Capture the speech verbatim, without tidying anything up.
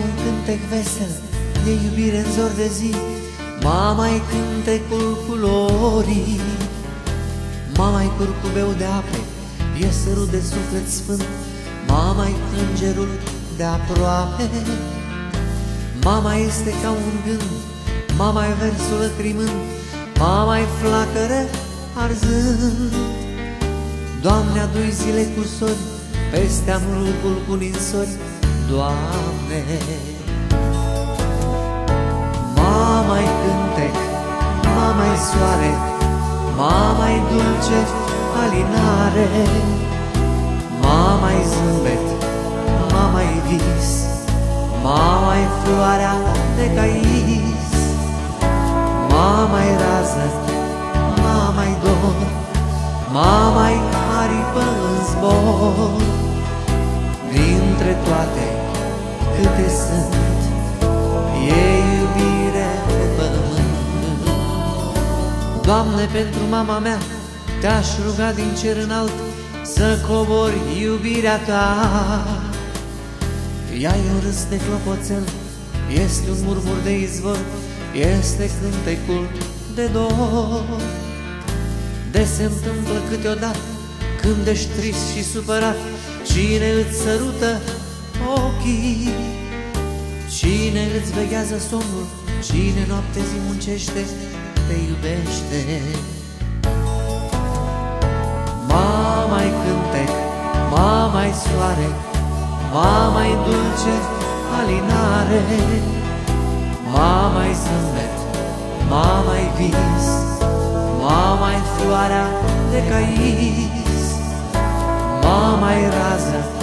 un cântec vesel de iubire în zor de zi, mama-i cântecul culorii, mama-i curcubeu de ape, e sărut de suflet sfânt, mama-i îngerul de aproape. Mama este ca un gând, mama-i versul lăcrimând, mama-i flacără arzând. Doamne, adu-i zile cu sori, peste amurgul cu ninsori, Doamne. Mama-i cântec, mama-i soare, mama-i dulce alinare, mama-i zâmbet, mama-i vis, mama-i floarea de cais, mama-i rază, mama-i dor, mama-i aripă în zbor. Dintre toate câte sunt, e iubire pe pământ. Doamne, pentru mama mea te-aș ruga din cer înalt să cobori iubirea Ta. Ea-i un râs de clopoțel, este un murmur de izvor, este cântecul de dor. De se întâmplă câteodată când ești trist și supărat, cine îți sărută ochii, cine îți veghează somnul, cine noapte zi muncește, te iubește. Mama-i cântec, mama-i soare, mama-i dulce alinare, mama-i zâmbet, mama-i vis, mama-i floarea de cais, mama-i rază,